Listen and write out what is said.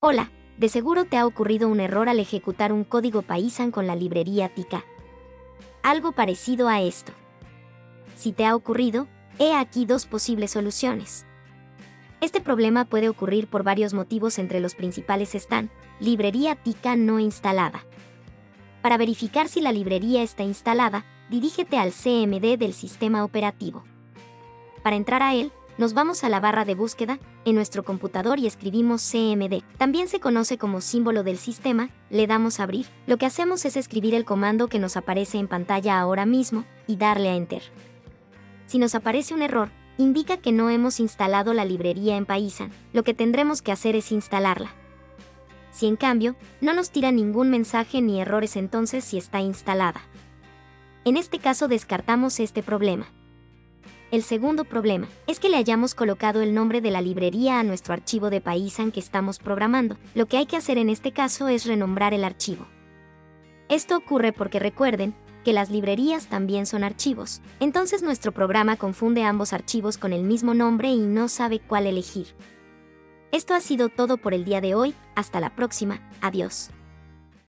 Hola, de seguro te ha ocurrido un error al ejecutar un código Python con la librería Tika. Algo parecido a esto. Si te ha ocurrido, he aquí dos posibles soluciones. Este problema puede ocurrir por varios motivos, entre los principales están: librería Tika no instalada. Para verificar si la librería está instalada, dirígete al CMD del sistema operativo. Para entrar a él, nos vamos a la barra de búsqueda en nuestro computador y escribimos CMD. También se conoce como símbolo del sistema, le damos a abrir. Lo que hacemos es escribir el comando que nos aparece en pantalla ahora mismo y darle a Enter. Si nos aparece un error, indica que no hemos instalado la librería en Python. Lo que tendremos que hacer es instalarla. Si en cambio, no nos tira ningún mensaje ni errores, entonces sí está instalada. En este caso descartamos este problema. El segundo problema es que le hayamos colocado el nombre de la librería a nuestro archivo de Python que estamos programando. Lo que hay que hacer en este caso es renombrar el archivo. Esto ocurre porque recuerden que las librerías también son archivos. Entonces nuestro programa confunde ambos archivos con el mismo nombre y no sabe cuál elegir. Esto ha sido todo por el día de hoy. Hasta la próxima. Adiós.